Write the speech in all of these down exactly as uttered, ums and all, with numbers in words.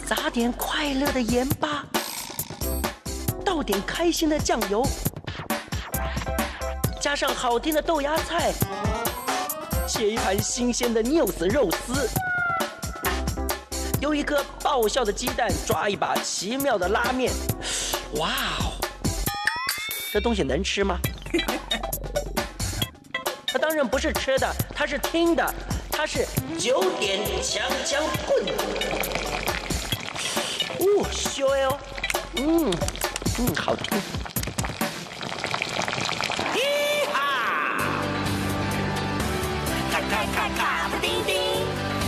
撒点快乐的盐巴，倒点开心的酱油，加上好听的豆芽菜，切一盘新鲜的 News 肉丝，有一颗爆笑的鸡蛋，抓一把奇妙的拉面。哇哦，这东西能吃吗？它当然不是吃的，它是听的，它是九点强强棍。哦，香哦，嗯嗯，好听。 嘻哈，咔咔咔咔不叮叮，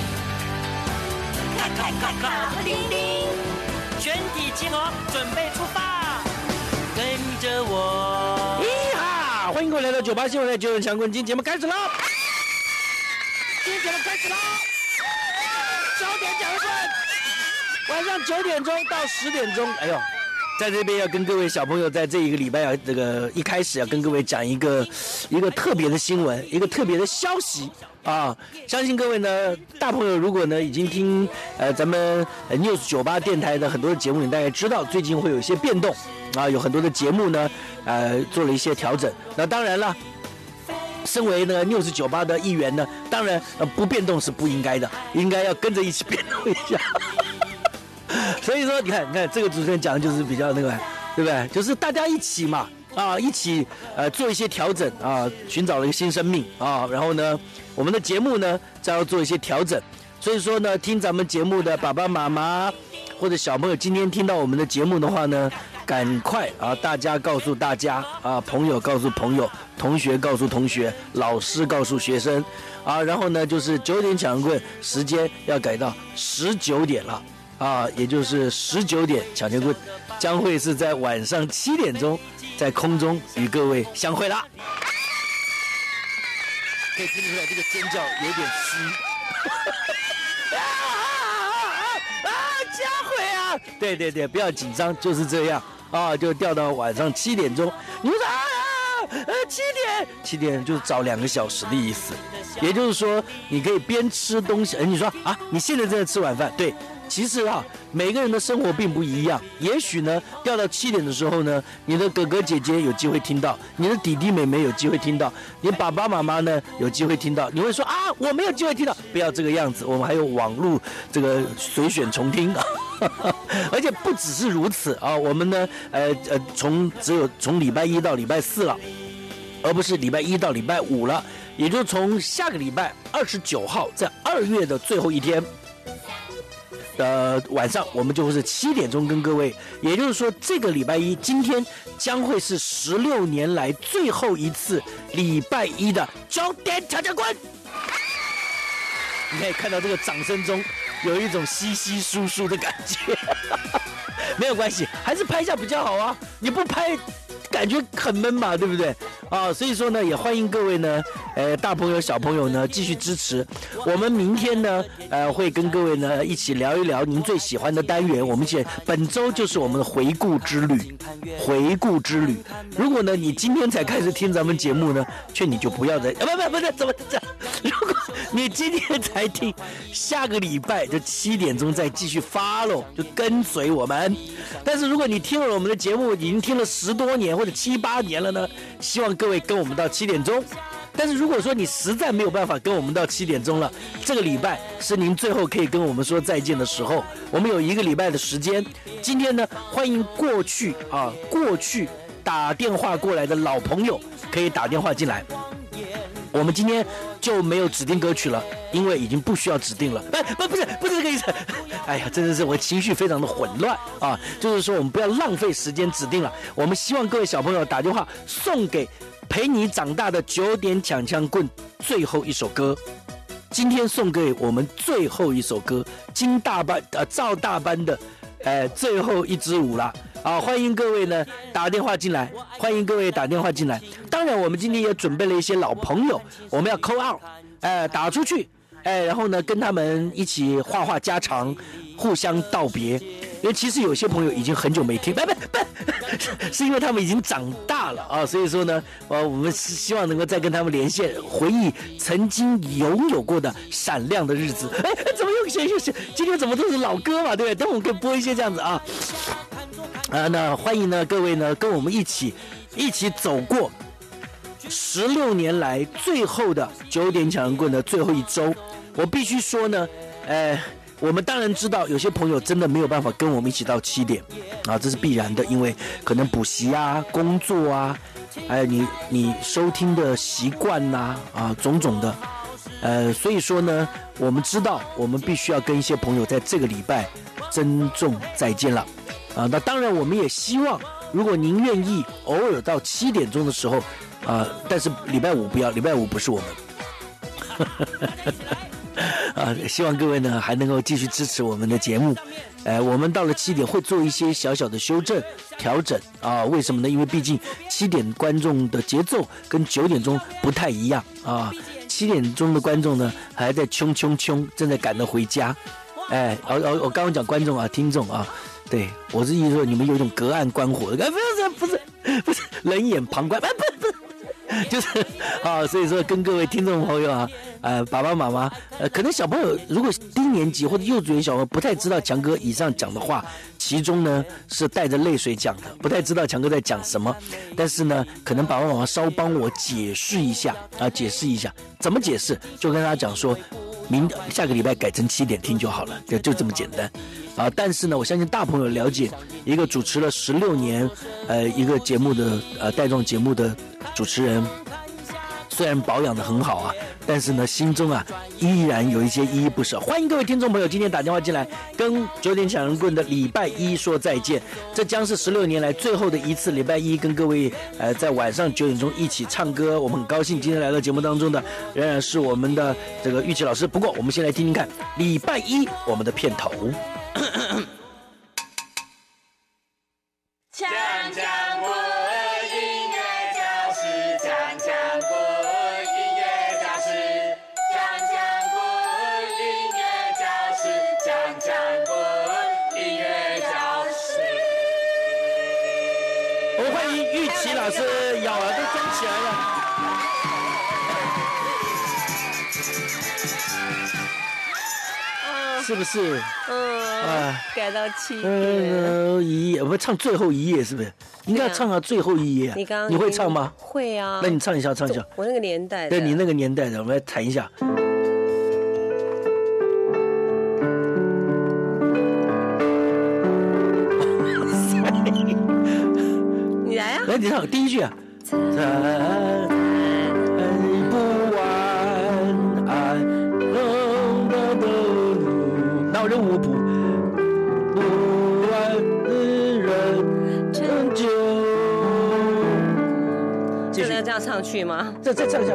咔咔咔咔不叮叮， 全体集合，准备出发，跟着我。 咦哈！欢迎各位来到九八新闻台九点强棍，今天节目开始了。今天节目开始了，九点讲棍，晚上九点钟到十点钟。哎呦，在这边要跟各位小朋友，在这一个礼拜要这个一开始要跟各位讲一个一个特别的新闻，一个特别的消息啊！相信各位呢，大朋友如果呢已经听呃咱们 News 九八电台的很多的节目，你大概知道最近会有一些变动啊，有很多的节目呢呃做了一些调整。那当然了，身为呢 News 九八的一员呢，当然呃不变动是不应该的，应该要跟着一起变动一下。所以说，你看，你看这个主持人讲的就是比较那个，对不对？就是大家一起嘛，啊，一起呃做一些调整啊，寻找了一个新生命啊。然后呢，我们的节目呢，再要做一些调整。所以说呢，听咱们节目的爸爸妈妈或者小朋友，今天听到我们的节目的话呢，赶快啊，大家告诉大家啊，朋友告诉朋友，同学告诉同学，老师告诉学生啊。然后呢，就是九点抢棍，时间要改到十九点了。啊，也就是十九点，抢钱棍将会是在晚上七点钟在空中与各位相会啦。可以听得出来，这个尖叫有点虚。啊啊啊啊！佳慧啊！对对对，不要紧张，就是这样啊，就调到晚上七点钟。你们说啊啊，呃，七点，七点就是早两个小时的意思。也就是说，你可以边吃东西，哎，你说啊，你现在正在吃晚饭，对。其实啊，每个人的生活并不一样。也许呢，调到七点的时候呢，你的哥哥姐姐有机会听到，你的弟弟妹妹有机会听到，你爸爸妈妈呢有机会听到。你会说啊，我没有机会听到，不要这个样子。我们还有网络这个随选重听啊，而且不只是如此啊，我们呢，呃呃，从只有从礼拜一到礼拜四了，而不是礼拜一到礼拜五了，也就从下个礼拜二十九号，在二月的最后一天。呃，晚上我们就会是七点钟跟各位，也就是说，这个礼拜一今天将会是十六年来最后一次礼拜一的九点抢抢棍。你可以看到这个掌声中有一种稀稀疏疏的感觉，没有关系，还是拍一下比较好啊！你不拍，感觉很闷嘛，对不对？啊，所以说呢，也欢迎各位呢，呃，大朋友、小朋友呢，继续支持。我们明天呢，呃，会跟各位呢一起聊一聊您最喜欢的单元。我们现本周就是我们的回顾之旅，回顾之旅。如果呢，你今天才开始听咱们节目呢，劝你就不要再，啊，不不不是，怎么这样？如果你今天才听，下个礼拜就七点钟再继续 follow， 就跟随我们。但是如果你听了我们的节目，已经听了十多年或者七八年了呢，希望各位跟我们到七点钟。但是如果说你实在没有办法跟我们到七点钟了，这个礼拜是您最后可以跟我们说再见的时候。我们有一个礼拜的时间。今天呢，欢迎过去啊，过去打电话过来的老朋友可以打电话进来。我们今天就没有指定歌曲了，因为已经不需要指定了。哎，不，不是，不是这个意思。哎呀，真的是我情绪非常的混乱啊！就是说，我们不要浪费时间指定了。我们希望各位小朋友打电话送给陪你长大的九点抢枪棍最后一首歌。今天送给我们最后一首歌，金大班呃赵大班的，呃最后一支舞啦。啊，欢迎各位呢打电话进来，欢迎各位打电话进来。当然，我们今天也准备了一些老朋友，我们要 call out， 哎、呃，打出去，哎，然后呢跟他们一起话话家常，互相道别。因为其实有些朋友已经很久没听，不不不， 是因为他们已经长大了啊，所以说呢，呃，我们是希望能够再跟他们连线，回忆曾经拥有过的闪亮的日子。哎，怎么又写又写？今天怎么都是老歌嘛，对不对？等我们可以播一些这样子啊。啊，那欢迎呢各位呢跟我们一起一起走过十六年来最后的九点抢人棍的最后一周。我必须说呢，呃。我们当然知道，有些朋友真的没有办法跟我们一起到七点，啊，这是必然的，因为可能补习啊、工作啊，还有你你收听的习惯呐、啊，啊，种种的，呃，所以说呢，我们知道我们必须要跟一些朋友在这个礼拜珍重再见了，啊，那当然我们也希望，如果您愿意偶尔到七点钟的时候，啊，但是礼拜五不要，礼拜五不是我们。啊，希望各位呢还能够继续支持我们的节目。呃，我们到了七点会做一些小小的修正调整啊。为什么呢？因为毕竟七点观众的节奏跟九点钟不太一样啊。七点钟的观众呢还在冲冲冲，正在赶着回家。哎，我我我刚刚讲观众啊，听众啊，对我是意思说你们有一种隔岸观火的，不是不是不是冷眼旁观，不不不。就是啊，所以说跟各位听众朋友啊，呃，爸爸妈妈，呃，可能小朋友如果低年级或者幼稚园小朋友不太知道强哥以上讲的话，其中呢是带着泪水讲的，不太知道强哥在讲什么，但是呢，可能爸爸妈妈稍帮我解释一下啊，解释一下怎么解释，就跟他讲说，明下个礼拜改成七点听就好了，就就这么简单啊。但是呢，我相信大朋友了解一个主持了十六年，呃，一个节目的呃带状节目的主持人，虽然保养得很好啊，但是呢，心中啊依然有一些依依不舍。欢迎各位听众朋友今天打电话进来，跟九点抢人棍的礼拜一说再见。这将是十六年来最后的一次礼拜一，跟各位呃在晚上九点钟一起唱歌。我们很高兴今天来到节目当中的仍然是我们的这个玉琪老师。不过我们先来听听看礼拜一我们的片头。 锵锵棍音乐教室，锵锵棍音乐教室，锵锵棍音乐教室，锵锵棍音乐教室。 我们欢迎玉琪老师，咬耳都装起来了。是不是？ 嗯，啊、改到七点。 呃，一页，我们唱最后一页，是不是？应该要唱到最后一页、啊。 你刚刚你会唱吗？ 会啊。 那你唱一下，唱一下。 我那个年代的。 对你那个年代的，我们来弹一下。 你来啊！ 来，你唱第一句啊。那我就五补，不完的人成就。 真的要这样唱去吗？ 再再唱一下。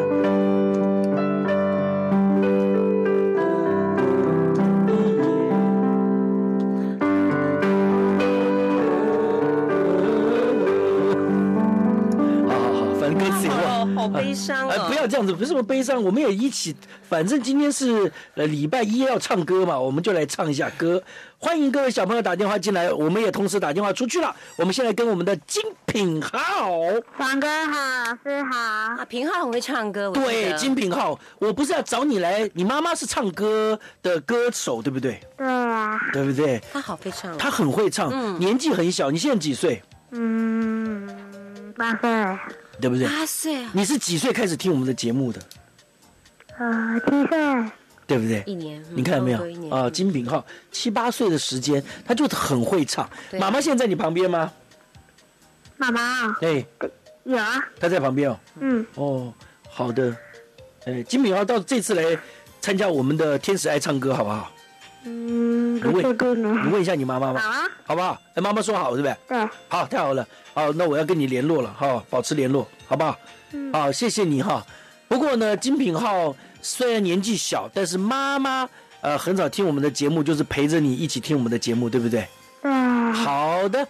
好悲伤哦、 呃！不要这样子，不是什么悲伤，我们也一起。反正今天是呃礼拜一要唱歌嘛，我们就来唱一下歌。欢迎各位小朋友打电话进来，我们也同时打电话出去了。我们现在跟我们的金品浩， 王哥好，老师好。 啊，品浩很会唱歌。 对，金品浩，我不是要找你来，你妈妈是唱歌的歌手，对不对？ 对啊。 对不对？ 他好会唱， 他很会唱，嗯、年纪很小。你现在几岁？ 嗯，八岁。 对不对？ 八岁啊！ 你是几岁开始听我们的节目的？ 呃，七岁。 对不对？ 一年， 你看到没有？啊、呃，金品浩七八岁的时间，他就很会唱。妈妈现在在你旁边吗？ 妈妈。 哎， 有啊。 他在旁边哦。 嗯。 哦，好的。哎，金品浩到这次来参加我们的天使爱唱歌，好不好？ 嗯， 不确定呢。你问一下你妈妈吧。 好啊。 好不好？哎，妈妈说好，对不对？ 对。 好，太好了。好，那我要跟你联络了，哈，保持联络，好不好？嗯。好，谢谢你哈。不过呢，金品浩虽然年纪小，但是妈妈呃很少听我们的节目，就是陪着你一起听我们的节目，对不对？ 对。 好的。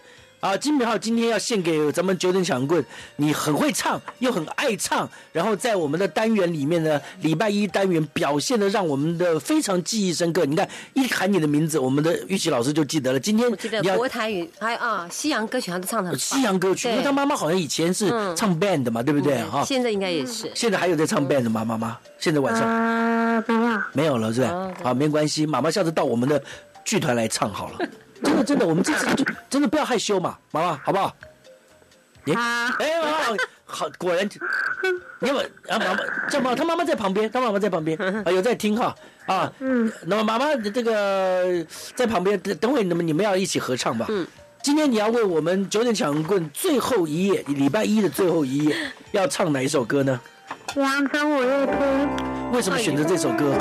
啊，金品浩今天要献给咱们九点抢棍，你很会唱，又很爱唱，然后在我们的单元里面呢，礼拜一单元表现的让我们的非常记忆深刻。你看，一喊你的名字，我们的玉琪老师就记得了。今天我记得国台语还有啊，西洋歌曲他都唱得很棒。 西洋歌曲，因为他妈妈好像以前是唱 band 的嘛，对不对？哈、 嗯，现在应该也是。 现在还有在唱 band 的吗？妈妈，现在晚上？ 呃，没有。没有了，是吧？ 哦、 好，没关系，妈妈下次到我们的剧团来唱好了。真的真的，我们这次就真的不要害羞嘛，妈妈，好不好？ 好。 哎，好，好，果然，你们啊，妈妈，叫妈，他妈妈在旁边，他妈妈在旁边啊，有在听哈啊。嗯。那么妈妈这个在旁边，等会你们你们要一起合唱吧。嗯。今天你要为我们九点抢棍最后一页，礼拜一的最后一页，要唱哪一首歌呢？ 洋葱五月天。 为什么选择这首歌？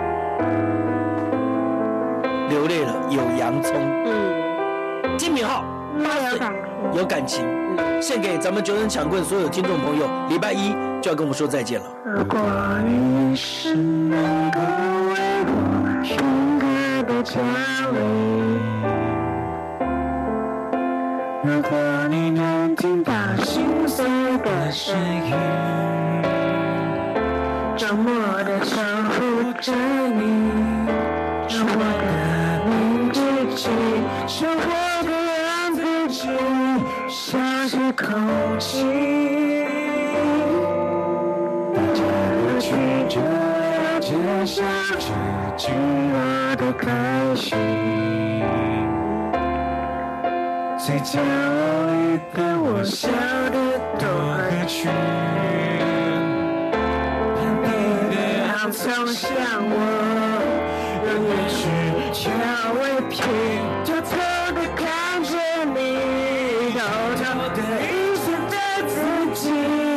流泪了，有洋葱。嗯，金品浩，八岁，有感情，嗯，献给咱们九点抢棍所有听众朋友。礼拜一就要跟我们说再见了。 如果你是能够为我深刻的降临，如果你能听到心碎的声音，周末的守护着你，是我的。生活的让自己像是空气，带着乐趣就要接受这寂寞的开心，嘴角里的我笑得多合群，你的洋葱像我永远是调味品，偷偷地看着你，偷偷地遗失的自己。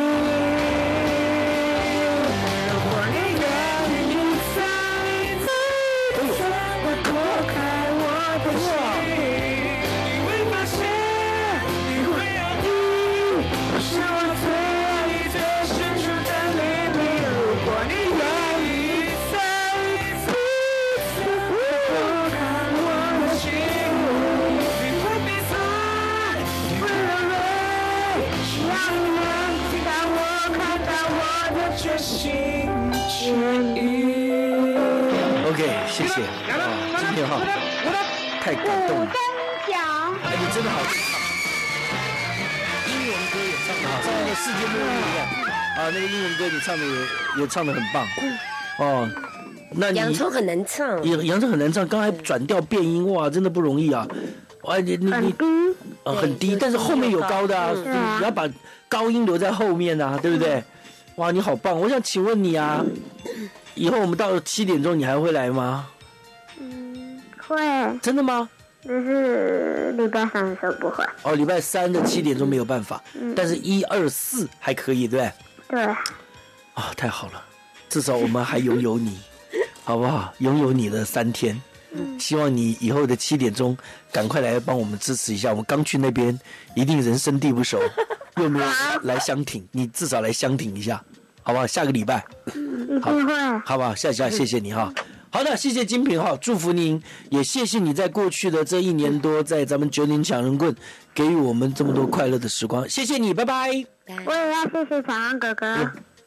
如果你愿意再一次的拨开我的心，你会发现你会有你，是我最爱最深处的秘密。如果你愿意再一次拨开我的心，你会闭嘴，你会流泪，只要你能听到我，看到我的决心决意。 OK， 谢谢啊，金品浩，太感动了。哎，你真的好会唱，英文歌也唱得好，像那个世界末日一样啊，那个英文歌你唱的也也唱得很棒哦。那你洋葱很难唱， 洋洋葱很难唱，刚才转调变音，哇，真的不容易啊！哇，你你你啊，很低，但是后面有高的啊，你要把高音留在后面啊，对不对？哇，你好棒！我想请问你啊，以后我们到了七点钟，你还会来吗？ 嗯，会。 真的吗？ 就是礼拜三的时候不会。 哦，礼拜三的七点钟没有办法，嗯、但是一二四还可以，对不对？对。 啊，太好了，至少我们还拥有你。好不好？拥有你的三天，希望你以后的七点钟赶快来帮我们支持一下。我们刚去那边，一定人生地不熟，又没有来相挺，你至少来相挺一下，好不好？下个礼拜， 一定会， 好不好？下下谢谢你哈。好的，谢谢金品浩，祝福您，也谢谢你在过去的这一年多，在咱们九点抢人棍给予我们这么多快乐的时光，谢谢你，拜拜。 我也要谢谢小安哥哥。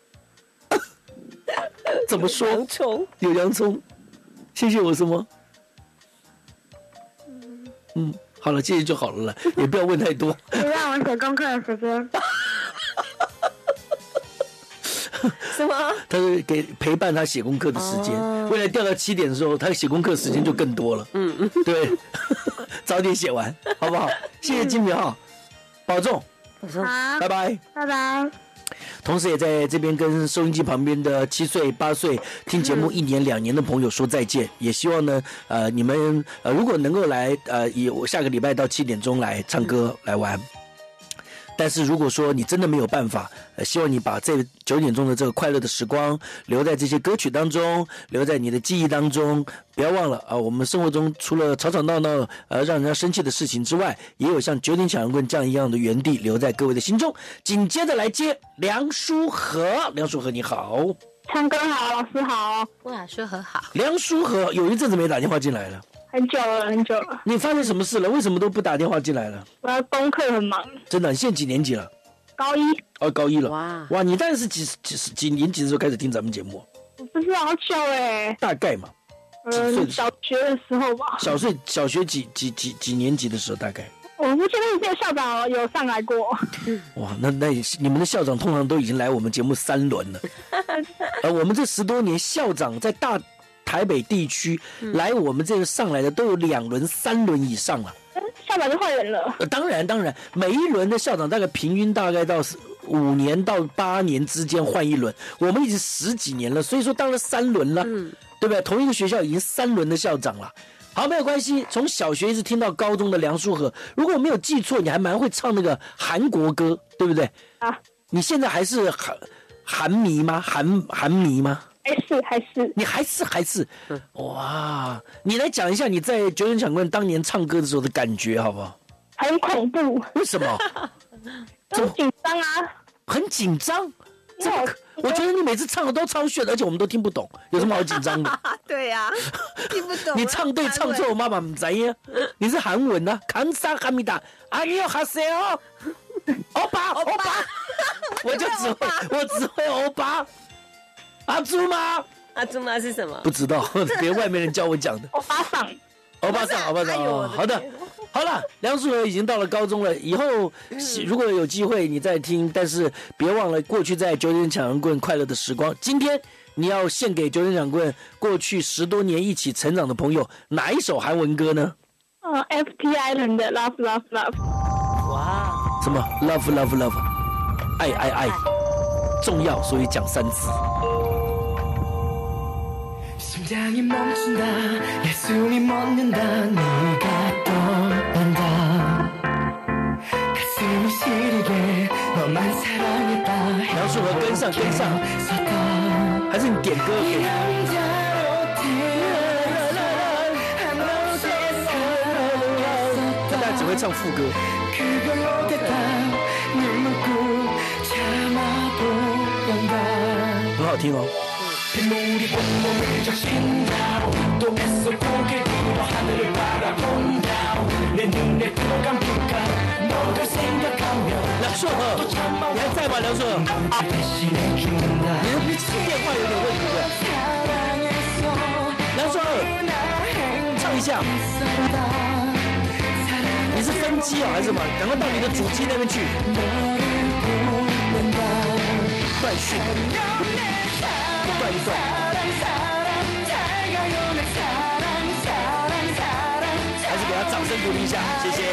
怎么说？ 洋葱有洋葱，谢谢我什么？嗯，好了，谢谢就好了了，也不要问太多。 你让我写功课的时间。 什么？ 他是给陪伴他写功课的时间，哦、未来调到七点的时候，他写功课时间就更多了。嗯嗯，对，早点写完，好不好？谢谢金品浩，保重， 好， 拜拜， 拜拜。 同时也在这边跟收音机旁边的七岁八岁听节目一年两年的朋友说再见，也希望呢呃你们呃如果能够来呃以我下个礼拜到七点钟来唱歌来玩，但是如果说你真的没有办法，呃希望你把这九点钟的这个快乐的时光留在这些歌曲当中，留在你的记忆当中。不要忘了啊，我们生活中除了吵吵闹闹呃让人家生气的事情之外，也有像九点抢人棍这样一样的原地留在各位的心中。紧接着来接梁书和，梁书和你好。 唱歌好，老师好。 哇，说和好。 梁书和有一阵子没打电话进来了。 很久了，很久了。 你发生什么事了？为什么都不打电话进来了？ 我的功课很忙。 真的，你现在几年级了？ 高一。 哦，高一了。 哇哇，你当然是几几几年级的时候开始听咱们节目？ 我不知道，好久哎。 大概嘛。 嗯，小学的时候吧。 小学小学几几几几年级的时候大概？ 我不确定这个校长有上来过。 哇，那那你们的校长通常都已经来我们节目三轮了。呃，我们这十多年校长在大台北地区、嗯、来我们这个上来的都有两轮、三轮以上了。 校长就换人了。 呃，当然当然，每一轮的校长大概平均大概到五年到八年之间换一轮，我们已经十几年了，所以说当了三轮了。嗯。对不对？同一个学校已经三轮的校长了，好，没有关系。从小学一直听到高中的梁淑和，如果我没有记错，你还蛮会唱那个韩国歌，对不对？ 啊， 你现在还是韩韩迷吗？韩韩迷吗？ 还是还是？ 你还是还是？哇，你来讲一下你在九点抢棍当年唱歌的时候的感觉，好不好？ 很恐怖。 为什么？ 很紧张啊。 很紧张。怎么？我觉得你每次唱的都超炫，而且我们都听不懂，有什么好紧张的？ 对呀、啊，听不懂。 你唱对唱错，我妈妈不知呀。你是韩文啊，康萨哈密达，啊你有哈塞哦，欧巴欧巴，我就只会我只会欧巴。阿朱吗？ 阿朱吗是什么？ 不知道，别外面人教我讲的。 欧巴桑， 欧巴桑，欧巴桑。哦，好的。好了，梁淑和已经到了高中了，以后如果有机会你再听，但是别忘了过去在九点抢人棍快乐的时光。今天你要献给九点抢棍过去十多年一起成长的朋友哪一首韩文歌呢？ 呃 F T Island 的 Love Love Love。 哇， 什么 Love Love Love， 爱爱爱，重要，所以讲三次。 심장이 멈춘다 내 숨이 멎는다 네가 떠난다 가슴이 시리게 너만 사랑했다 梁淑和跟上跟上，还是你点歌给大家只会唱副歌。很好听哦。 빗물이 온몸을 적신다 운동했어 고개 들어 하늘을 바라본다 내 눈에 들어간 빛깔 너를 생각하며 梁硕和，你还在吗？梁硕和，你的电话有点问题对？梁硕和，唱一下。你是分机啊还是什么？赶快到你的主机那边去。断讯。 断一段，还是给他掌声鼓励一下，谢谢。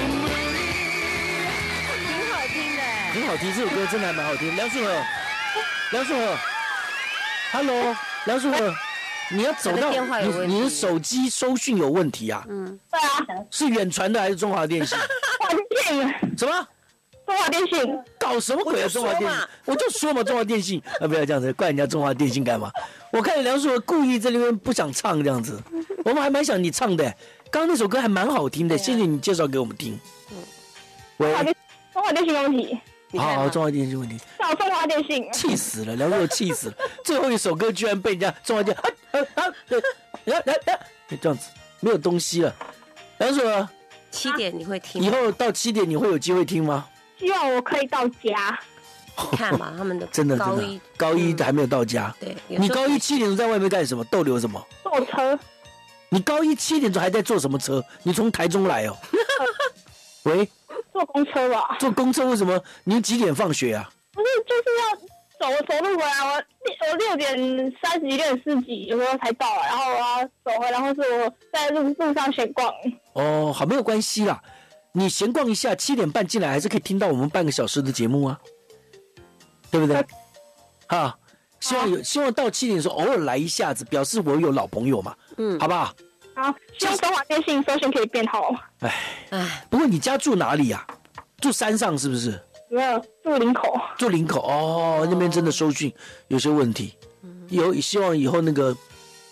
挺好听的， 很好听，这首歌真的还蛮好听。梁淑和，梁淑和 ，Hello， 梁淑和，你要走到你你的手机收讯有问题啊？ 嗯，对啊。 是远传的还是中华电信？ 中华电信。 什么？ 中华电信搞什么鬼啊！中华电信，我就说嘛，中华电信啊，不要这样子，怪人家中华电信干嘛？我看梁淑和故意在那边不想唱这样子，我们还蛮想你唱的，刚刚那首歌还蛮好听的，谢谢你介绍给我们听。喂， 中华电信问题。 好好，中华电信问题。 找中华电信。 气死了，梁淑和气死了，最后一首歌居然被人家中华电啊啊啊！来来来，这样子没有东西了。梁淑和， 七点你会听？ 以后到七点你会有机会听吗？ 希望我可以到家。 看嘛，他们的真的真的高一还没有到家。 对， 你高一七点钟在外面干什么？逗留什么？ 坐车。 你高一七点钟还在坐什么车？你从台中来哦。喂。 坐公车吧。 坐公车为什么？你几点放学啊？ 不是，就是要走走路回来。我我六点三十、六点四几有时候才到，然后我要走回来，或是我在路路上闲逛。哦， 好，没有关系啦。 你闲逛一下，七点半进来还是可以听到我们半个小时的节目啊，对不对？啊，希望有，希望到七点的时候偶尔来一下子，表示我有老朋友嘛，嗯，好不好？ 好，希望中华电信收讯可以变好。 哎哎，不过你家住哪里呀、啊？住山上是不是？ 没有，住林口。 住林口哦，那边真的收讯有些问题，有希望以后那个。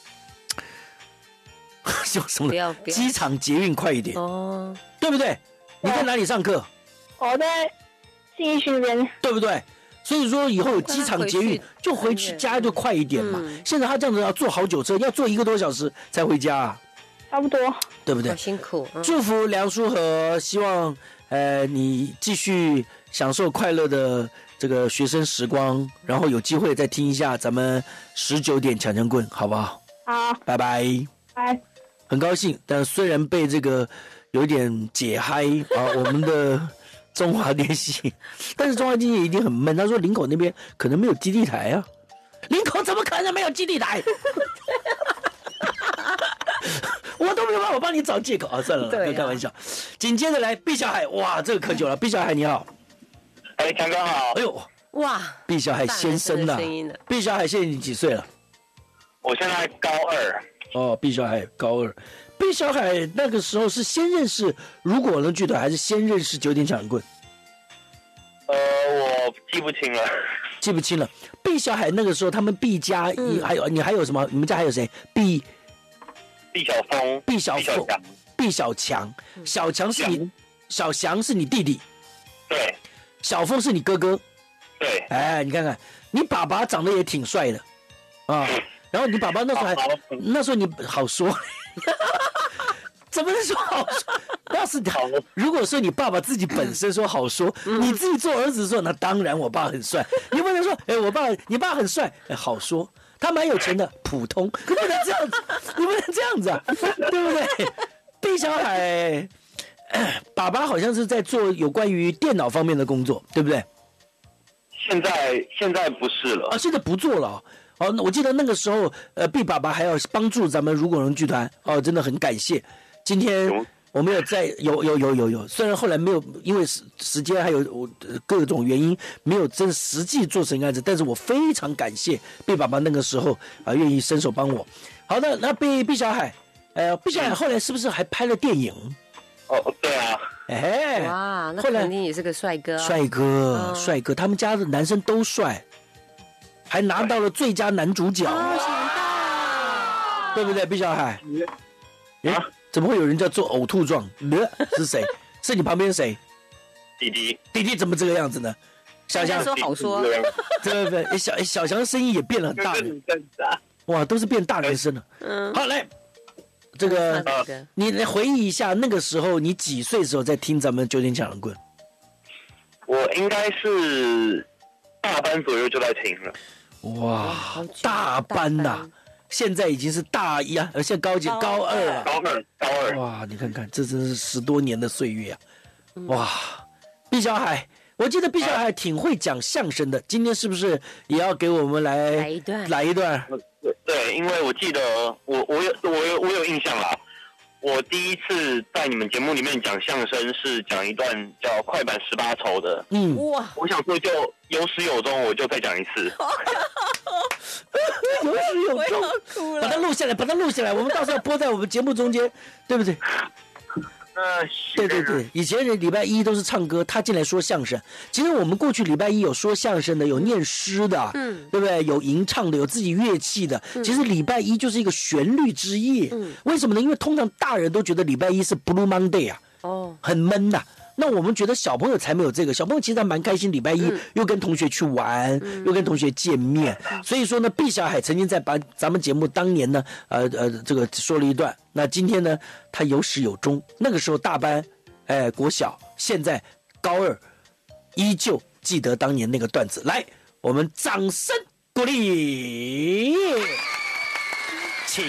希望什么？机场捷运快一点哦，对不对？你在哪里上课？ 我在信义区那边， 对不对？所以说以后有机场捷运就回去家就快一点嘛。现在他这样子要坐好久车，要坐一个多小时才回家、啊。 差不多。 对不对好？辛苦。嗯祝福梁书和，希望呃你继续享受快乐的这个学生时光，然后有机会再听一下咱们十九点强强棍，好不好？ 好， 拜拜。 拜。 很高兴，但虽然被这个有点解嗨啊，我们的中华电信，但是中华电信一定很闷。他说林口那边可能没有基地台啊，林口怎么可能没有基地台？我都没有办法帮你找借口啊！算了， 对啊不要开玩笑。紧接着来毕小海，哇，这个可久了。毕小海你好， 哎，强哥好哎，呦， 哇， 毕小海先生呐、 大男生的声音呢毕小海现在你几岁了？ 我现在高二， 哦，毕小海高二。毕小海那个时候是先认识如果能剧团，还是先认识九点抢棍？ 呃，我记不清了。 记不清了。毕小海那个时候，他们毕家， 嗯还有你还有什么？你们家还有谁？毕毕小峰、 毕小凤毕小强， 毕小强，小强是你，小翔是你弟弟， 对小凤是你哥哥。 对， 哎，你看看，你爸爸长得也挺帅的啊。然后你爸爸那时候还， 好那时候你好说，怎么能说好说？要是好如果说你爸爸自己本身说好说，你自己做儿子说，那当然我爸很帅。你不能说，哎，我爸你爸很帅，哎，好说。他蛮有钱的，普通，你不能这样子，你不能这样子啊，对不对？毕小海，哎爸爸好像是在做有关于电脑方面的工作，对不对？ 现在现在不是了。 啊，现在不做了哦。哦，那我记得那个时候，呃，毕爸爸还要帮助咱们如果能剧团，哦，真的很感谢。今天有我们有在有有有有有，虽然后来没有，因为时时间还有我各种原因没有真实际做成案子，但是我非常感谢毕爸爸那个时候啊、愿意伸手帮我。好的，那毕毕小海，呃，毕小海后来是不是还拍了电影？ 哦，对啊， 哎， 哇，那后来肯定也是个帅哥啊。 帅哥，帅哥，他们家的男生都帅，还拿到了最佳男主角。 好想到。 对不对，毕小海？哎、 啊怎么会有人叫做呕吐状？呃，是谁？是你旁边谁？ 弟弟， 弟弟怎么这个样子呢？小人家翔， 说好说， 对对不对？哎小哎小翔的声音也变了很大了， 大。 哇，都是变大男生了。 嗯， 好，来，这个唱歌你来回忆一下，那个时候你几岁的时候在听咱们九点抢人棍？ 我应该是大班左右就在听了。 哇好久， 大班呐、 大班现在已经是大一啊，而现在高几高高二啊。 高二，高二， 哇，你看看，这真是十多年的岁月啊！哇，毕小海，我记得毕小海挺会讲相声的，今天是不是也要给我们来来一段来一段？ 对对，因为我记得我我有我有我有印象啦。我第一次在你们节目里面讲相声是讲一段叫《快板十八愁》的。 嗯， 哇， 我想说就有始有终，我就再讲一次。 有始有终， 哭把它录下来，把它录下来，我们到时候播在我们节目中间，对不对？ 嗯， 对对对，以前人礼拜一都是唱歌，他进来说相声。其实我们过去礼拜一有说相声的，有念诗的， 嗯， 对不对？有吟唱的，有自己乐器的。其实礼拜一就是一个旋律之夜。 嗯， 为什么呢？因为通常大人都觉得礼拜一是 Blue Monday 啊， 哦， 很闷呐、那我们觉得小朋友才没有这个，小朋友其实还蛮开心，礼拜一嗯又跟同学去玩，又跟同学见面，所以说呢，毕小海曾经在把咱们节目当年呢，呃呃，这个说了一段。那今天呢，他有始有终。那个时候大班，哎，国小，现在高二，依旧记得当年那个段子。来，我们掌声鼓励，请。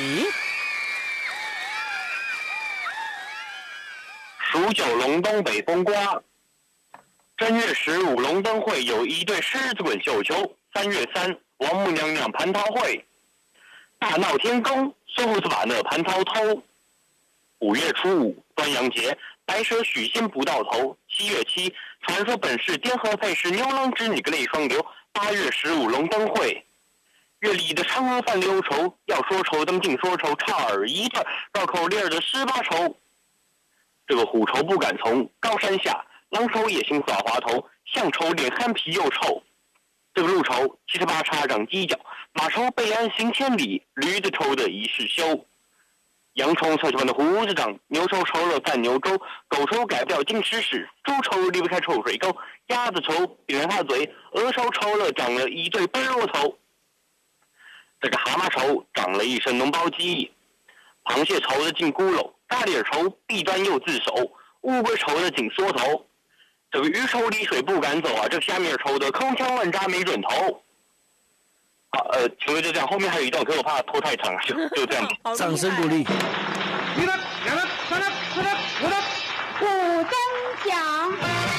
数九隆冬北风刮，正月十五龙灯会有一对狮子滚绣球。三月三王母娘娘蟠桃会，大闹天宫，孙猴子把那蟠桃偷。五月初五端阳节，白蛇许仙不到头。七月七传说本是颠河配是牛郎织女个泪双流。八月十五龙灯会，月里的嫦娥犯忧愁，要说愁咱们净说愁，差耳一段绕口令儿的十八愁。这个虎愁不敢从高山下，狼愁野性耍滑头，象愁脸憨皮又臭。这个鹿愁七十八叉长犄角，马愁背鞍行千里，驴子愁的一世休。羊愁凑齐的胡子长，牛愁愁了犯牛周，狗愁改不了金石屎，猪愁离不开臭水沟，鸭子愁扁了它嘴，鹅愁愁了长了一对奔窝头。这个蛤蟆愁长了一身脓包鸡， 螃蟹愁的进咕噜，咖喱愁弊端又自首，乌龟愁的紧缩头。这个鱼愁离水不敢走啊，这个虾米愁的铿锵万扎没准头。啊，呃，球队就这样，后面还有一段，可是我怕拖太长了，就就这样。 掌声鼓励。 一个，两个，三个，四个，五个， 五等奖。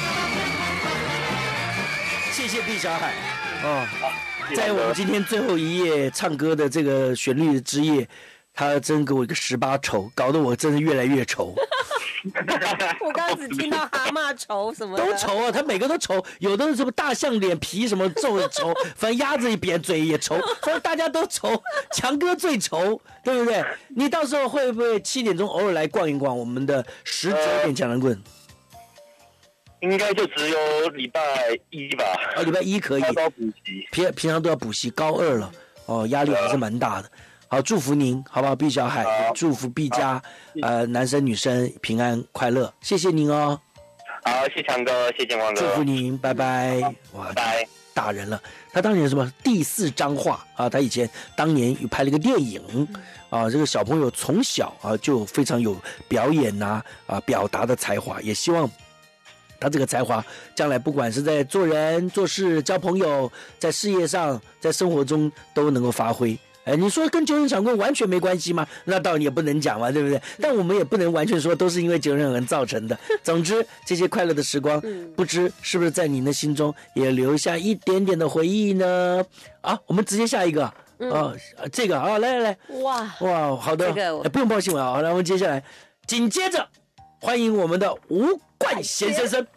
谢谢毕小海。哦，在我们今天最后一页唱歌的这个旋律之夜，他真给我一个十八愁，搞得我真是越来越愁。 我刚刚只听到蛤蟆愁什么的， 都愁啊，他每个都愁，有的是什么大象脸皮什么皱的愁，反正鸭子一扁嘴也愁，反正大家都愁，强哥最愁，对不对？你到时候会不会七点钟偶尔来逛一逛我们的十九点抢篮棍？ 应该就只有礼拜一吧。 哦，礼拜一可以。 都要补习， 平平常都要补习，高二了，哦，压力还是蛮大的。好，祝福您，好不好？毕小海，祝福毕家，呃，男生女生平安快乐，谢谢您哦。 好，谢强哥，谢建光哥， 祝福您，拜拜。哇， 拜拜。 大人了，他当年什么第四张画啊？他以前当年又拍了一个电影啊。这个小朋友从小啊就非常有表演呐 啊, 啊表达的才华，也希望他这个才华将来不管是在做人做事交朋友，在事业上在生活中都能够发挥。哎，你说跟九人抢棍完全没关系吗？那当然也不能讲嘛，对不对？但我们也不能完全说都是因为九人人造成的。总之，这些快乐的时光，不知是不是在您的心中也留下一点点的回忆呢？啊，我们直接下一个，嗯、哦，这个啊，来来来， 哇哇，好的， 这个哎不用报新闻啊，然后接下来，紧接着欢迎我们的吴冠贤先生。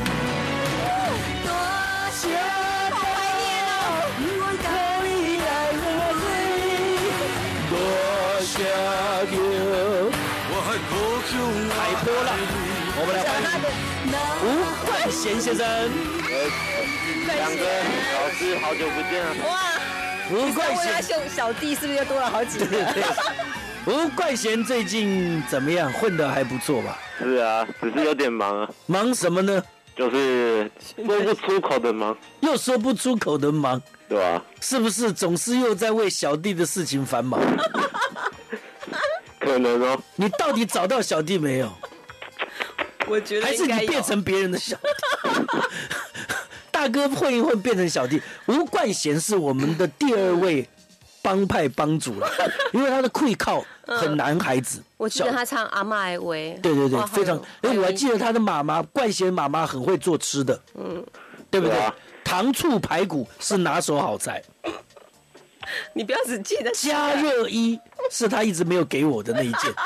海波浪，我们来欢迎吴冠贤先生。 两个老师，好久不见了。 哇， 吴冠我贤， 兄小弟是不是又多了好几个？ 对对。吴冠贤最近怎么样？混得还不错吧？ 是啊，只是有点忙啊。 忙什么呢？ 就是说不出口的忙。 又说不出口的忙， 对吧？ 是不是总是又在为小弟的事情繁忙？ 可能哦。 你到底找到小弟没有？ 我觉得还是你变成别人的小弟？大哥混一混变成小弟。吴冠贤是我们的第二位帮派帮主了，因为他的愧靠很男孩子。 我记得他唱《阿嬷爱喂》， 对对对，非常。因为我还记得他的妈， 妈妈冠贤妈妈很会做吃的，嗯，对不对？ 啊、 糖醋排骨是拿手好菜。 你不要只记得加热衣是他一直没有给我的那一件。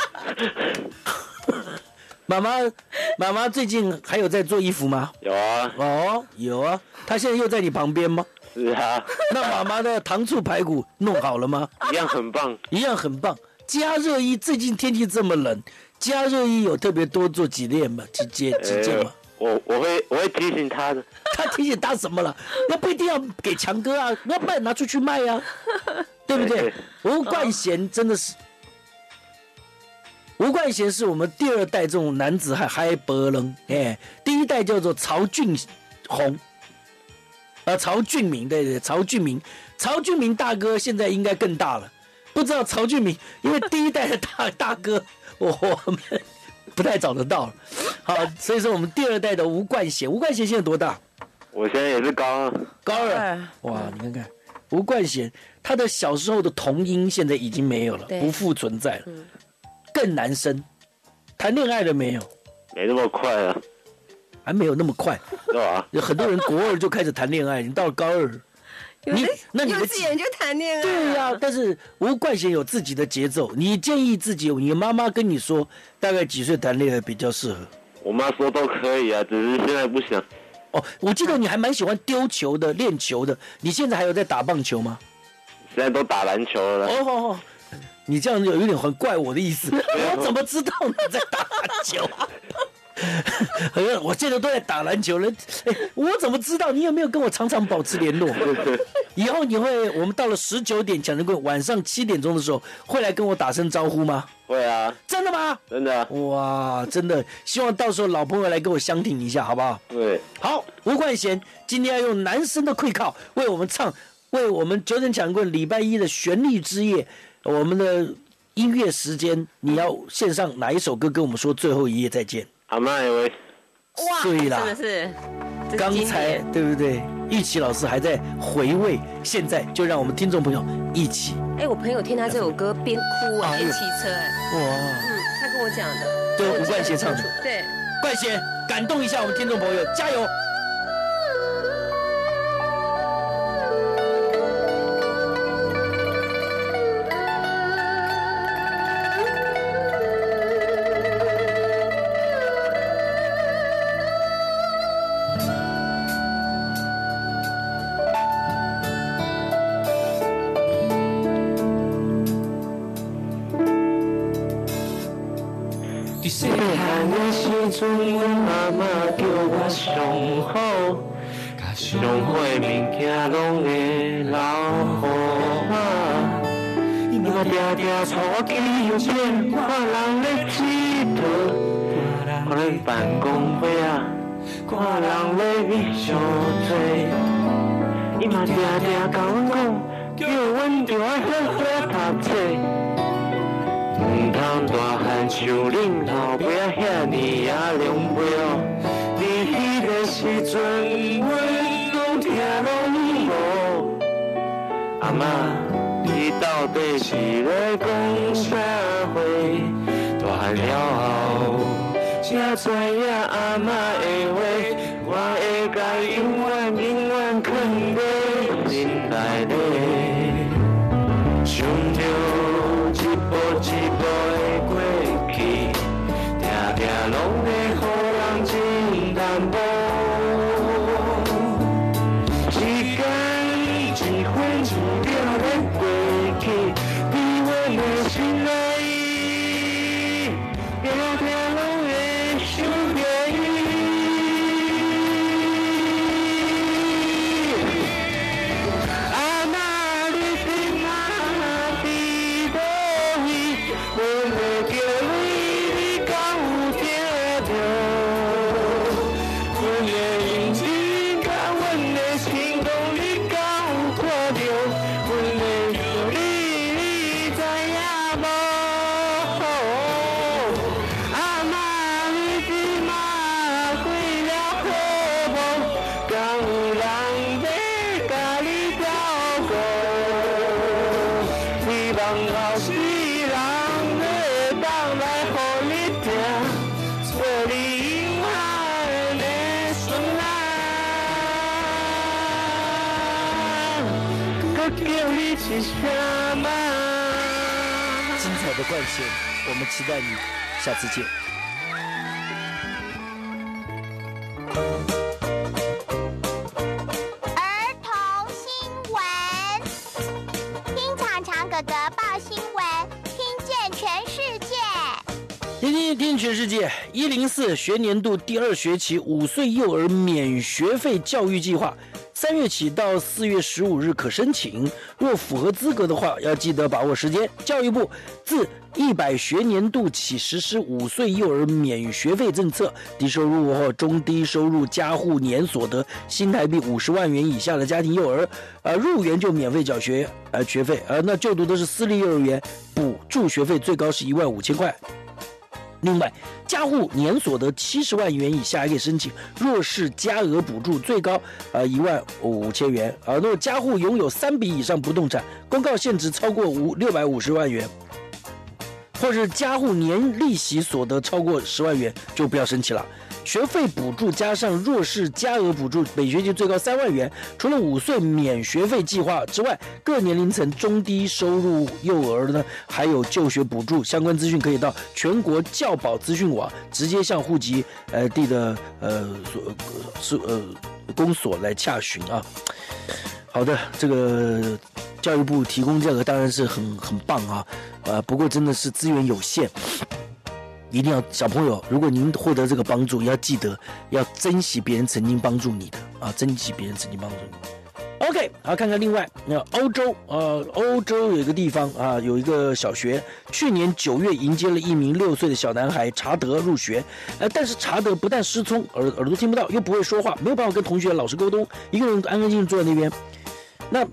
妈妈，妈妈最近还有在做衣服吗？ 有啊。 哦，有啊。她现在又在你旁边吗？ 是啊。 那妈妈的糖醋排骨弄好了吗？ 一样很棒， 一样很棒。加热衣，最近天气这么冷，加热衣有特别多做几件吗？几件几件吗？ 我我会我会提醒他的。 他提醒他什么了？那不一定要给强哥啊，要卖拿出去卖啊，对不对？吴冠贤真的是。吴冠贤是我们第二代这种男子汉嗨伯楞，哎，第一代叫做曹俊宏，呃，曹俊明，对对，曹俊明，曹俊明大哥现在应该更大了，不知道曹俊明，因为第一代的大大哥，我我们不太找得到了，好，所以说我们第二代的吴冠贤，吴冠贤现在多大？ 我现在也是高二， 高二，哇，你看看吴冠贤，他的小时候的童音现在已经没有了，不复存在了。嗯，更男生，谈恋爱了没有？ 没那么快啊， 还没有那么快， 对吧？ 有很多人国二就开始谈恋爱，你到了高二， 你那你幼稚园就谈恋爱？ 对呀、啊，但是吴冠贤有自己的节奏。你建议自己，你妈妈跟你说，大概几岁谈恋爱比较适合？ 我妈说都可以啊，只是现在不想。 哦，我记得你还蛮喜欢丢球的，练球的。你现在还有在打棒球吗？ 现在都打篮球了。 哦哦哦。你这样有有点很怪我的意思，我怎么知道你在打篮球？我现在都在打篮球了，哎，我怎么知道？你有没有跟我常常保持联络？以后你会，我们到了十九点抢着棍，晚上七点钟的时候，会来跟我打声招呼吗？ 会啊。 真的吗？ 真的。 哇，真的，希望到时候老朋友来跟我相挺一下，好不好？ 对。 好，吴冠贤今天要用男生的愧靠为我们唱，为我们九点抢棍礼拜一的旋律之夜。我们的音乐时间，你要献上哪一首歌跟我们说最后一夜再见？ 阿妈以为哇， 对啦真的是，这是刚经才典对不对？玉琪老师还在回味，现在就让我们听众朋友一起哎，我朋友听他这首歌边哭啊哎呦边骑车，哎， 哇！ 嗯，他跟我讲的， 对我记得吴冠贤唱的很清楚对。 冠贤感动一下我们听众朋友，加油！ 细汉的时阵，阮妈妈叫我上好，甲上好的物件拢会留予我。伊嘛定定带我去游园，看人咧佚佗，看咱办公会啊，看人咧比上多。伊嘛定定甲阮讲，叫阮着爱好好读册。唔通大汉像恁后辈啊遐尼啊凉薄哦，你迄个时阵阮拢听拢无。阿嬷，你到底是咧讲啥话？大汉了后才知影阿嬷的话，我会甲永远永远藏在心内底。想着。一步一步的过去，定定拢会予人真淡薄。时间一分一秒的过去，比阮的心爱伊，定定拢会想着伊。阿嬷，你伫哪？阮会叫你，你敢有听着？阮的认真甲阮的心动，你敢有看着？阮的叫你，你知影无？阿嬷，你伫嘛过了好无？敢有人要甲你照顾？希望后世人。 精彩的冠贤，我们期待你下次见。 儿童新闻，听长长哥哥报新闻，听见全世界。 听听听全世界，一零四学年度第二学期五岁幼儿免学费教育计划。三月起到四月十五日可申请，若符合资格的话，要记得把握时间。教育部自一百学年度起实施五岁幼儿免学费政策，低收入或中低收入家户年所得新台币五十万元以下的家庭幼儿，呃，入园就免费缴学呃学费，呃，那就读的是私立幼儿园，补助学费最高是一万五千块。另外，家户年所得七十万元以下还可以申请弱势家额补助，最高呃一万五千元啊。如果家户拥有三笔以上不动产，公告现值超过五六百五十万元，或是家户年利息所得超过十万元，就不要申请了。学费补助加上弱势家额补助，每学期最高三万元。除了五岁免学费计划之外，各年龄层中低收入幼儿呢，还有就学补助。相关资讯可以到全国教保资讯网直接向户籍呃地的呃所是呃公所来洽询啊。好的，这个教育部提供这个当然是很很棒啊，呃，不过真的是资源有限。一定要小朋友，如果您获得这个帮助，要记得要珍惜别人曾经帮助你的啊，珍惜别人曾经帮助你。OK， 好，看看另外，那欧洲呃，欧洲有一个地方啊，有一个小学，去年九月迎接了一名六岁的小男孩查德入学，呃，但是查德不但失聪，耳耳朵听不到，又不会说话，没有办法跟同学、老师沟通，一个人安安静静坐在那边。那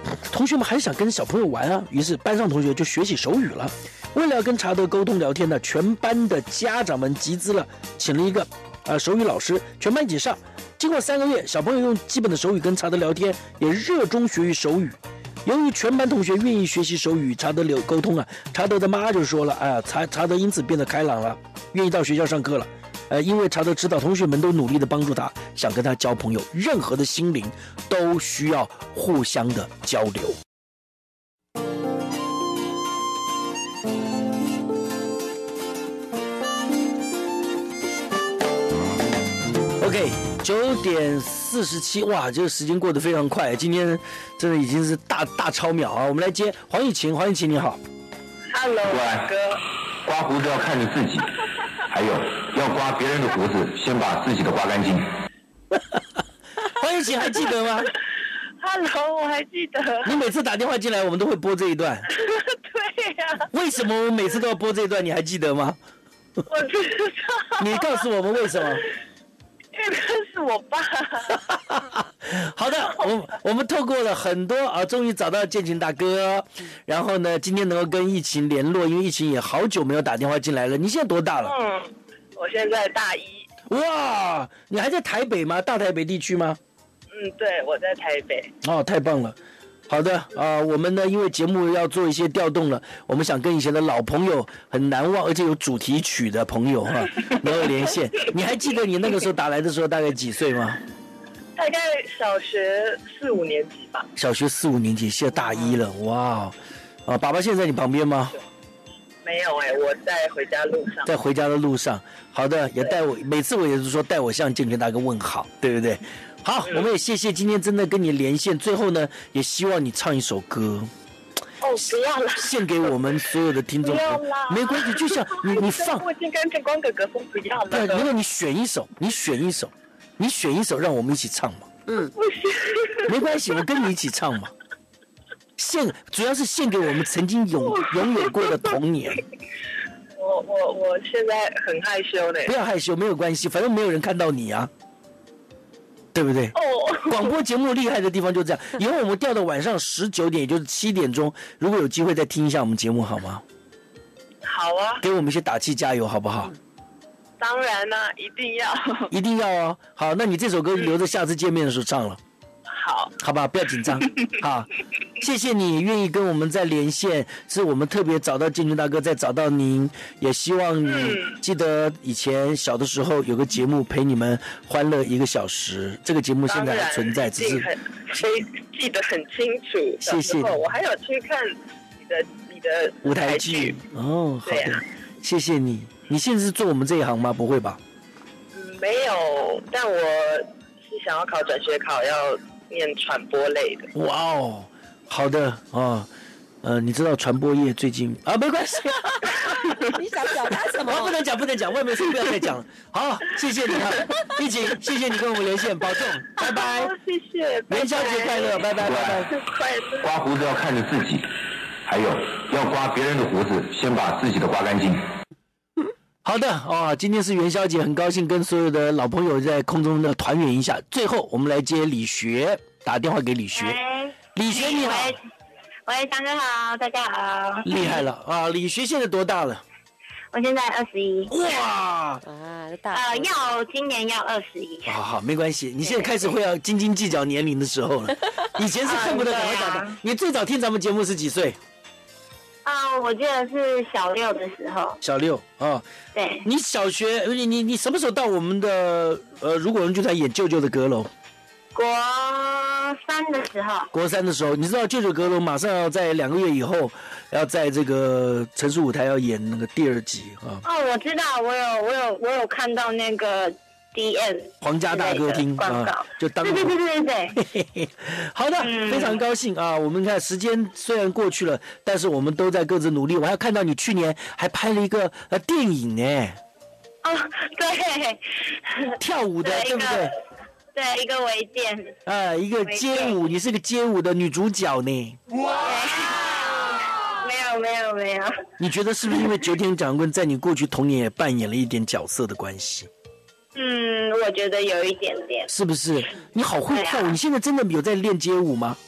同学们还是想跟小朋友玩啊，于是班上同学就学起手语了。为了要跟查德沟通聊天呢，全班的家长们集资了，请了一个呃手语老师，全班一起上。经过三个月，小朋友用基本的手语跟查德聊天，也热衷学语手语。由于全班同学愿意学习手语，查德聊沟通啊，查德的妈就说了，哎呀，查查德因此变得开朗了，愿意到学校上课了。呃，因为查德知道同学们都努力的帮助他，想跟他交朋友，任何的心灵都需要互相的交流。OK， 九点四十七，哇，这个时间过得非常快，今天真的已经是大大超秒啊！我们来接黄以晴，黄以晴你好 ，Hello， 哥， 刮胡子要看你自己，还有要刮别人的胡子，先把自己的刮干净。 黄以晴还记得吗 ？Hello， 我还记得。 你每次打电话进来，我们都会播这一段。 对呀、啊。 为什么我们每次都要播这一段？你还记得吗？ 我不知道。 你告诉我们为什么？ 因为是我爸。 好的，我我们透过了很多啊，终于找到建琴大哥，然后呢，今天能够跟疫情联络，因为疫情也好久没有打电话进来了。你现在多大了？ 嗯，我现在大一。 哇，你还在台北吗？大台北地区吗？ 嗯，对，我在台北。 哦，太棒了。好的啊、呃，我们呢，因为节目要做一些调动了，我们想跟以前的老朋友很难忘，而且有主题曲的朋友哈，能够连线。你还记得你那个时候打来的时候大概几岁吗？ 大概小学四五年级吧。 小学四五年级，现在大一了，哇！啊，爸爸现在在你旁边吗？ 没有哎、欸，我在回家路上。 在回家的路上，好的，也带我，每次我也是说带我向建全大哥问好，对不对？好，我们也谢谢今天真的跟你连线。最后呢，也希望你唱一首歌。 哦，不要了， 献给我们所有的听众。 不要啦， 没关系，就像你你放。 我已经跟晨光哥哥说不要了。 对，如果你选一首，你选一首，你选一首，让我们一起唱嘛。 嗯， 不行， 没关系，我跟你一起唱嘛。献，主要是献给我们曾经拥拥有过的童年。 我我我现在很害羞呢。 不要害羞，没有关系，反正没有人看到你啊。对不对？ 哦， 广播节目厉害的地方就这样。以后我们调到晚上十九点，也就是七点钟，如果有机会再听一下我们节目，好吗？ 好啊， 给我们一些打气加油，好不好？ 当然啦、啊，一定要， 一定要哦。好，那你这首歌留着下次见面的时候唱了。 好， 好吧，不要紧张。好，谢谢你愿意跟我们再连线，是我们特别找到建军大哥，再找到您，也希望你记得以前小的时候有个节目陪你们欢乐一个小时，这个节目现在还存在，只是所以记得很清楚。 谢谢你， 我还有去看你的你的舞台剧哦，好的，谢谢你。你现在是做我们这一行吗？不会吧？ 嗯，没有，但我是想要考转学考，要念传播类的。 哇哦，好的哦，呃，你知道传播业最近啊，没关系。 你想表达什么？ 不能讲，不能讲，外面说不要再讲了。好，谢谢你啊，一起，谢谢你跟我们连线，保重，拜拜。 谢谢， 元宵节快乐，拜拜，拜拜。 快乐。 刮胡子要看你自己，还有要刮别人的胡子，先把自己的刮干净。 好的哦，今天是元宵节，很高兴跟所有的老朋友在空中的团圆一下。最后，我们来接李学，打电话给李学。李学你好， 喂，张哥好，大家好。 厉害了啊！李学现在多大了？ 我现在二十一。 哇！ 啊，大呃，要今年要二十一。 好好，没关系，你现在开始会要斤斤计较年龄的时候了。以前是恨不得赶快长大。你最早听咱们节目是几岁？ 啊，我记得是小六的时候。 小六啊，哦、 对。 你小学，你你你什么时候到我们的呃如果人剧团演舅舅的阁楼？ 国三的时候。 国三的时候，你知道舅舅阁楼马上要在两个月以后，要在这个城市舞台要演那个第二集啊。 哦，我知道，我有我有我有看到那个 D N 皇家大歌厅广告、 啊，就当对对对对对对。 好的、嗯，非常高兴啊！我们看时间虽然过去了，但是我们都在各自努力。我还看到你去年还拍了一个呃电影呢。 哦，对， 跳舞的， 对, 对不对？ 对，一个微店。 啊，一个街舞，你是个街舞的女主角呢。 哇！没有没有没有。 你觉得是不是因为九天长棍在你过去童年也扮演了一点角色的关系？ 嗯，我觉得有一点点。 是不是？你好会跳舞，啊、你现在真的有在练街舞吗？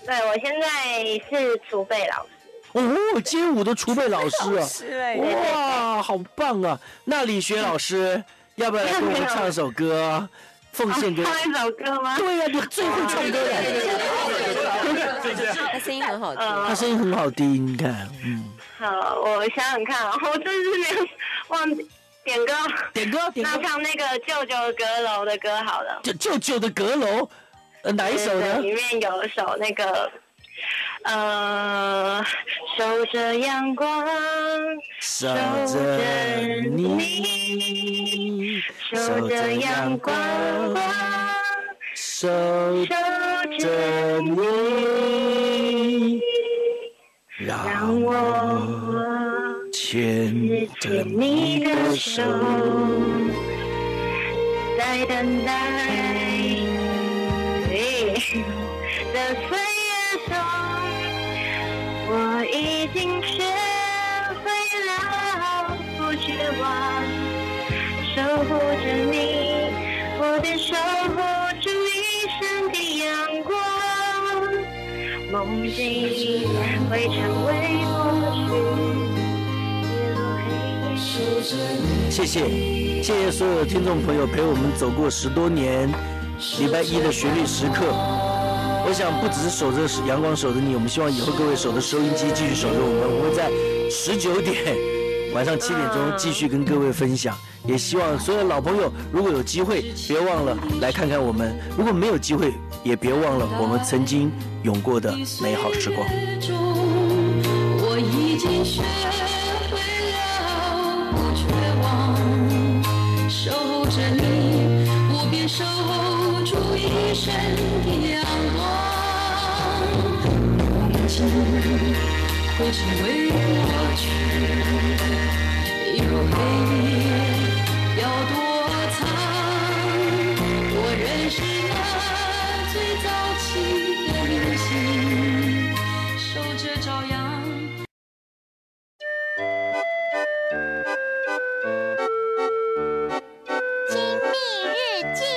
对，我现在是储备老师。 哦，街舞的储备老师啊， 是哎， 哇，好棒啊！那李学老师，要不要来跟我们唱首歌，奉献给？ 唱一首歌吗？ 对呀、啊，你最会唱歌了。 他声音很好听， 他声音很好听，你看，嗯。 好，我想想看啊，我真是没有忘记点歌。 点歌，点歌。 那唱那个舅舅阁楼的歌好了。 舅舅舅的阁楼，呃，哪一首呢？ 里面有一首那个。呃，守着阳光， 守着你， 守着阳光， 守着你，让我牵着你的手， 在等待的岁月中。我已经学会了不绝望，守护着你，我便守护住一生的阳光。梦境会成为过去。谢谢，谢谢所有听众朋友陪我们走过十多年礼拜一的旋律时刻。我想不只是守着阳光守着你，我们希望以后各位守着收音机继续守着我们，我们在十九点晚上七点钟继续跟各位分享，也希望所有老朋友如果有机会别忘了来看看我们，如果没有机会也别忘了我们曾经涌过的美好时光。 我已经学会了不绝望，守候着你，我便守候住一生的阳光。会成为过去，以后黑夜要多长？我认识了最早期的流星，守着朝阳。 亲密日记，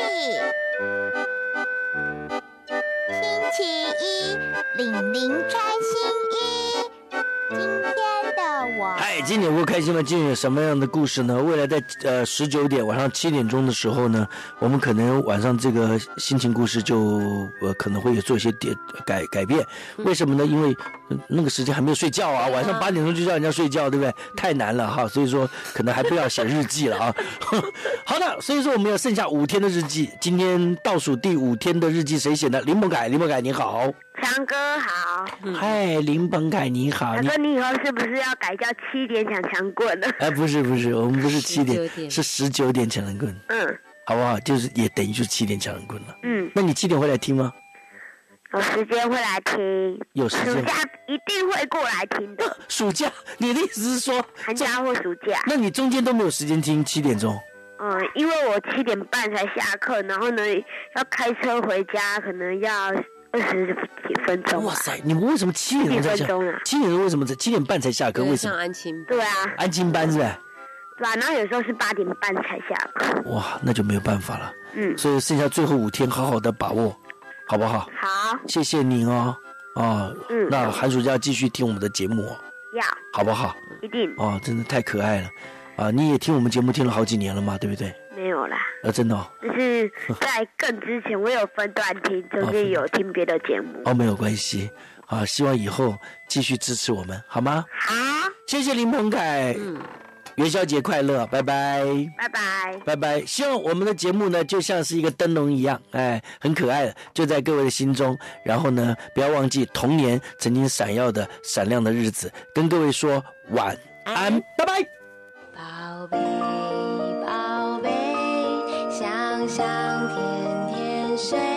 星期一，领零穿新衣。今天的我， 嗨，今天我开心吗？今天有什么样的故事呢？未来在呃十九点晚上七点钟的时候呢，我们可能晚上这个心情故事就呃可能会有做一些点改改变。为什么呢？因为、呃、那个时间还没有睡觉啊，晚上八点钟就叫人家睡觉，对不对？太难了哈，所以说可能还不要写日记了啊。好的，所以说我们有剩下五天的日记，今天倒数第五天的日记谁写的？林鹏凯，林鹏凯你好。 强哥好。 嗨，林鹏凯你好。 强哥，你以后是不是要改叫七点抢强棍了？ 哎，不是不是，我们不是七点，是十九点抢人棍。 嗯， 好不好？就是也等于就是七点抢人棍了。 嗯， 那你七点会来听吗？ 有时间会来听。 有时间。 暑假一定会过来听的。 暑假？你的意思是说寒假或暑假？ 那你中间都没有时间听七点钟？ 嗯，因为我七点半才下课，然后呢要开车回家，可能要二十几分钟。 哇塞，你们为什么七点钟才下？七点钟为什么七点半才下课？为什么？ 上安亲。 对啊。 安亲班是吧？ 对啊，然后有时候是八点半才下课。 哇，那就没有办法了。 嗯。 所以剩下最后五天，好好的把握，好不好？ 好。 谢谢你哦。啊。 嗯。 那寒暑假继续听我们的节目哦。 要。 好不好？ 一定。 哦，真的太可爱了。啊，你也听我们节目听了好几年了嘛，对不对？ 没有啦。 呃、啊，真的哦。 就是在更之前，我有分段听，中间有听别的节目。 哦，没有关系。啊，希望以后继续支持我们，好吗？ 好。 谢谢林鹏凯。嗯。元宵节快乐，拜拜。 拜拜。 拜拜。希望我们的节目呢，就像是一个灯笼一样，哎，很可爱的，就在各位的心中。然后呢，不要忘记童年曾经闪耀的、闪亮的日子，跟各位说晚安，拜拜。 宝贝，宝贝，想想天天睡。